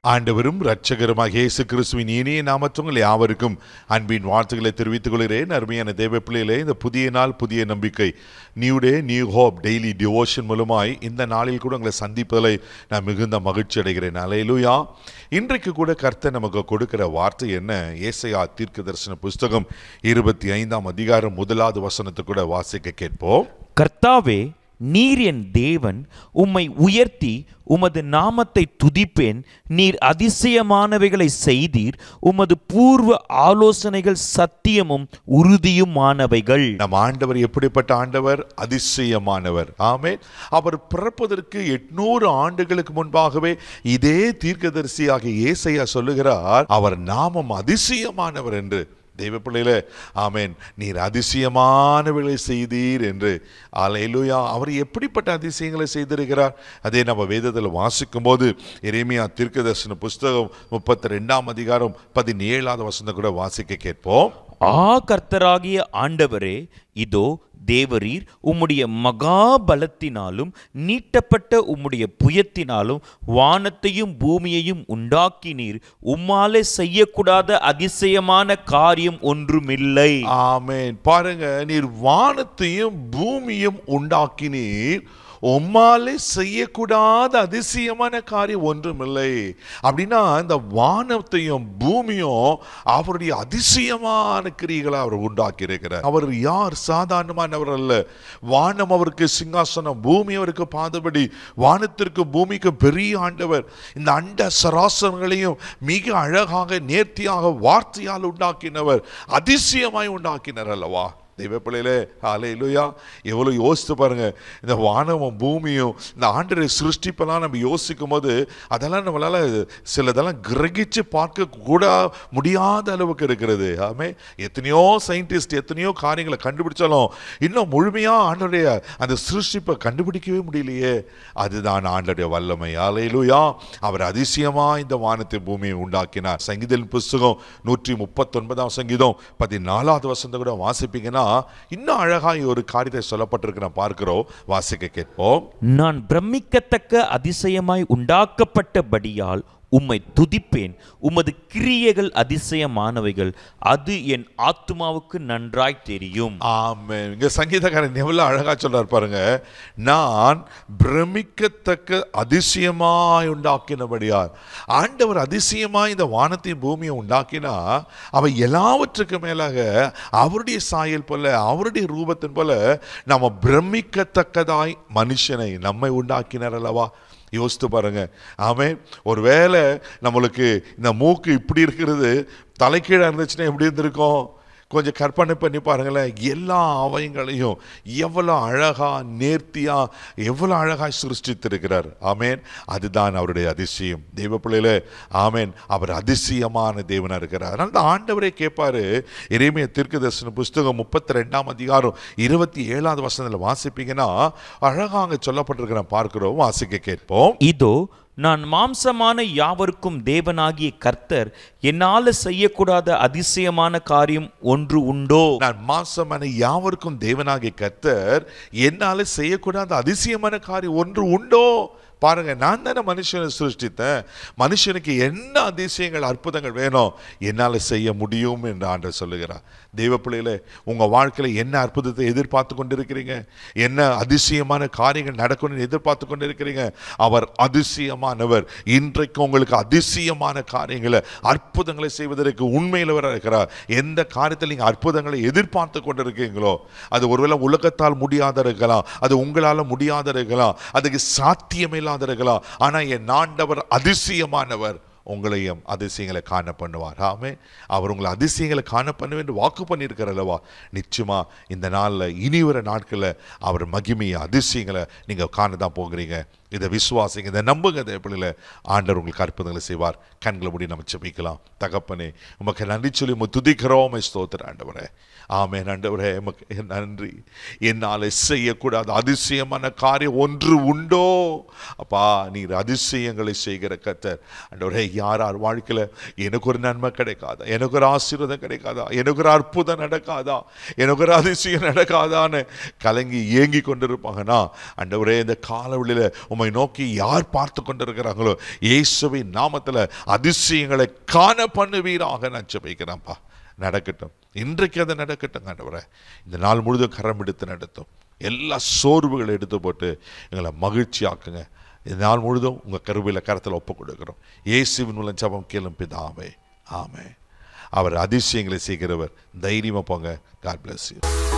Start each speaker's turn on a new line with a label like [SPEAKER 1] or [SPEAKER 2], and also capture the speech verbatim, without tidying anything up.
[SPEAKER 1] ஆண்டவரும் இரட்சகருமாக இயேசு கிறிஸ்துவின் இனிய நாமத்தில் யாவருக்கும் அன்பின் வாழ்த்துக்களை தெரிவித்துக் கொள்கிறேன். அருமையான தேவ பிள்ளைகளே, இந்த புதிய நாள் புதிய நம்பிக்கை, new day new hope daily devotion மூலமாய் இந்த நாளில் கூட உங்களை சந்திப்பதில் நான் மிகுந்த மகிழ்ச்சி அடைகிறேன். அல்லேலூயா. இன்றைக்கு கூட கர்த்தர் நமக்கு கொடுக்கிற வார்த்தை என்ன? ஏசாயா தீர்க்க தரிசன புஸ்தகம் இருபத்தி ஐந்தாம் அதிகாரம் முதலாவது வசனத்தை கூட வாசிக்க கேட்போம்.
[SPEAKER 2] கர்த்தாவே, நீர் என் தேவன், உம்மை உயர்த்தி உமது நாமத்தை துதிப்பேன். நீர் அதிசயமானவைகளை செய்தீர், உமது பூர்வ ஆலோசனைகள் சத்தியமும் உறுதியுமானவைகள்.
[SPEAKER 1] நம் ஆண்டவர் எப்படிப்பட்ட ஆண்டவர்? அதிசயமானவர். ஆமென். அவர் பிறப்பதற்கு எட்நூறு ஆண்டுகளுக்கு முன்பாகவே இதே தீர்க்கதரிசியாக ஏசாயா சொல்லுகிறார், அவர் நாமம் அதிசயமானவர் என்று. தெய்வ பிள்ளையில ஆமென், நீர் அதிசயமானவைகளை செய்தீர் என்று. அல்லேலூயா. அவர் எப்படிப்பட்ட அதிசயங்களை செய்திருக்கிறார்? அதே நம்ம வேதத்தில் வாசிக்கும் போது எரேமியா தீர்க்கதரிசன புஸ்தகம் முப்பத்தி ரெண்டாம் அதிகாரம் பதினேழாவது வசனம் கூட வாசிக்க கேட்போம்.
[SPEAKER 2] ஆ கர்த்தராகிய ஆண்டவரே, இதோ தேவரீர் உம்முடைய மகா பலத்தினாலும் நீட்டப்பட்ட உம்முடைய புயத்தினாலும் வானத்தையும் பூமியையும் உண்டாக்கினீர். உம்மாலே செய்யக்கூடாத அதிசயமான காரியம் ஒன்றுமில்லை.
[SPEAKER 1] ஆமென். பாருங்க, நீர் வானத்தையும் பூமியும் உண்டாக்கினீர், உம்மாலே செய்யக்கூடாத அதிசயமான காரியம் ஒன்றுமில்லை. அப்படின்னா இந்த வானத்தையும் பூமியும் அவருடைய அதிசயமான கிரியைகளை அவர் உண்டாக்கி இருக்கிறார். அவர் யார்? சாதாரணமானவர் அல்ல. வானம் அவருக்கு சிங்காசனம், பூமி அவருக்கு பாதபடி. வானத்திற்கு பூமிக்கு பெரிய ஆண்டவர். இந்த அண்ட சராசரங்களையும் மிக அழகாக நேர்த்தியாக வார்த்தையால் உண்டாக்கினவர், அதிசயமாய் உண்டாக்கினார் அல்லவா? தெய்வ பிள்ளையிலே, அல்லேலூயா. எவ்வளோ யோசித்து பாருங்க, இந்த வானமும் பூமியும் இந்த ஆண்டரை சிருஷ்டிப்பெல்லாம் நம்ம யோசிக்கும் போது அதெல்லாம் நம்மளால சிலதெல்லாம் கிரகிச்சு பார்க்க கூட முடியாத அளவுக்கு இருக்கிறது. ஆமே, எத்தனையோ சயின்டிஸ்ட் எத்தனையோ காரியங்களை கண்டுபிடிச்சாலும் இன்னும் முழுமையாக ஆண்டருடைய அந்த சிருஷ்டிப்பை கண்டுபிடிக்கவே முடியலையே. அதுதான் ஆண்டருடைய வல்லமை. அல்லேலூயா. அவர் அதிசயமா இந்த வானத்தை பூமியை உண்டாக்கினார். சங்கீதம் புஸ்தகம் நூற்றி முப்பத்தி ஒன்பதாம் சங்கீதம் பதினாலாவது வசனத்தை கூட வாசிப்பீங்கன்னா இன்னும் அழகாய் ஒரு காரியத்தை சொல்லப்பட்டிருக்கிற பார்க்கிறோம். வாசிக்க கேட்போம்.
[SPEAKER 2] நான் பிரமிக்கத்தக்க அதிசயமாய் உண்டாக்கப்பட்டபடியால் உம்மை துதிப்பேன். உமது கிரியைகள் அதிசயமானவைகள், அது என் ஆத்துமாவுக்கு நன்றாய் தெரியும்.
[SPEAKER 1] ஆமென். இங்க சங்கீதக்காரன் எவ்வளவு அழகா சொல்றார் பாருங்க. நான் பிரமிக்கத்தக்க அதிசயமாய் உண்டாக்கினபடியால். ஆண்டவர் அதிசயமாய் இந்த வானத்தையும் பூமியை உண்டாக்கினா அவை எல்லாவற்றுக்கு மேலாக அவருடைய சாயல் போல, அவருடைய ரூபத்தின் போல நம்ம பிரமிக்கத்தக்கதாய் மனுஷனை நம்மை உண்டாக்கினார் அல்லவா? யோசித்து பாருங்க. ஆமென். ஒருவேளை நம்மளுக்கு இந்த மூக்கு இப்படி இருக்கிறது தலைக்கீழாக இருந்துச்சுன்னா எப்படி இருந்திருக்கும்? கொஞ்சம் கற்பனை பண்ணி பாருங்களேன். எல்லா அவயங்களையும் எவ்வளோ அழகா நேர்த்தியா எவ்வளோ அழகாக சிருஷ்டித்திருக்கிறார். ஆமேன். அதுதான் அவருடைய அதிசயம். தெய்வ பிள்ளையில ஆமேன், அவர் அதிசயமான தேவனா இருக்கிறார். அதனால தான் ஆண்டவரே கேட்பாரு. எரேமியா தீர்க்கதரிசன புஸ்தகம் முப்பத்தி ரெண்டாம் அதிகாரம் இருபத்தி ஏழாவது வசனத்தில் வாசிப்பீங்கன்னா அழகாக சொல்லப்பட்டிருக்கிற பார்க்கிறோம். வாசிக்க கேட்போம்.
[SPEAKER 2] இதோ நான் மாம்சமான யாவருக்கும் தேவனாகிய கர்த்தர், என்னால செய்யக்கூடாத அதிசயமான காரியம் ஒன்று உண்டோ?
[SPEAKER 1] நான் மாம்சமான யாவருக்கும் தேவனாகிய கர்த்தர், என்னால செய்யக்கூடாத அதிசயமான காரியம் ஒன்று உண்டோ? பாருங்க, நான் தானே மனுஷனை சிருஷ்டித்தேன். மனுஷனுக்கு என்ன அதிசயங்கள் அற்புதங்கள் வேணும் என்னால் செய்ய முடியும் என்று ஆண்டவர் சொல்லுகிறார். தெய்வ பிள்ளைகளே, உங்கள் வாழ்க்கையில் என்ன அற்புதத்தை எதிர்பார்த்து கொண்டிருக்கிறீங்க? என்ன அதிசயமான காரியங்கள் நடக்கணும்னு எதிர்பார்த்து கொண்டிருக்கிறீங்க? அவர் அதிசயமானவர். இன்றைக்கு உங்களுக்கு அதிசயமான காரியங்களை அற்புதங்களை செய்வதற்கு உண்மையிலவராக இருக்கிறார். எந்த காரியத்தில் நீங்கள் அற்புதங்களை எதிர்பார்த்து கொண்டிருக்கீங்களோ அது ஒருவேளை உலகத்தால் முடியாத இருக்கலாம், அது உங்களால் முடியாத இருக்கலாம், அதுக்கு சாத்தியமே இருக்கலாம். ஆனா என் ஆண்டவர் அதிசயமானவர். உங்களையும் அதிசயங்களை காண பண்ணுவார். ஆமே, அவர் உங்களை அதிசயங்களை காண பண்ணுவேன் என்று வாக்கு பண்ணியிருக்கார் அல்லவா? நிச்சயமா இந்த நாளில் இனி வர நாட்களில் அவர் மகிமையை அதிசயங்களை நீங்கள் காண தான் போகிறீங்க. இதை விசுவாசிங்க, இதை நம்புங்க. தேவப்பிள்ளையில ஆண்டவர் உங்களுக்கு அற்புதங்களை செய்வார். கண்களை மூடி நம்ம ஜெபிக்கலாம். தகப்பனே, உமக்கு நன்றி சொல்லி உமக்கு துதிக்கிறோம். ஸ்தோத்திரம் ஆண்டவரே. ஆமென். ஆண்டவரே, உமக்கு நன்றி. என்னால் செய்யக்கூடாத அதிசயமான காரியம் ஒன்று உண்டோ? அப்பா, நீர் அதிசயங்களை செய்கிற கர்த்தர். ஆண்டவரே, யார் யார் வாழ்க்கையில் எனக்கு ஒரு நன்மை கிடைக்காதா, எனக்கு ஒரு ஆசீர்வாதம் கிடைக்காதா, எனக்கு ஒரு அற்புதம் நடக்காதா, எனக்கு ஒரு அதிசயம் நடக்காதான்னு கலங்கி ஏங்கி கொண்டிருப்பாங்கன்னா, ஆண்டவரே இந்த காலவெளியில் உம்மை நோக்கி யார் பார்த்து கொண்டிருக்கிறாங்களோ இயேசுவின் நாமத்தில் அதிசயங்களை காண பண்ணுவீராக நான் ஜெபிக்கிறேன்ப்பா. நடக்கட்டும், இன்றைக்கு அதை நடக்கட்டும் ஆண்டவரே. இந்த நாள் முழுதும் கரம் எடுத்து நடத்தும், எல்லா சோர்வுகளை எடுத்து போட்டு எங்களை மகிழ்ச்சி ஆக்குங்க. இந்த நாள் முழுதும் உங்கள் கருவியில் கரத்தில் ஒப்பு கொடுக்குறோம். இயேசுவின் மூலம் ஜெபம் கேளும் பிதாவே, ஆமென். அவர் அதிசயங்களை செய்கிறவர். தைரியமாக போங்க. God bless you.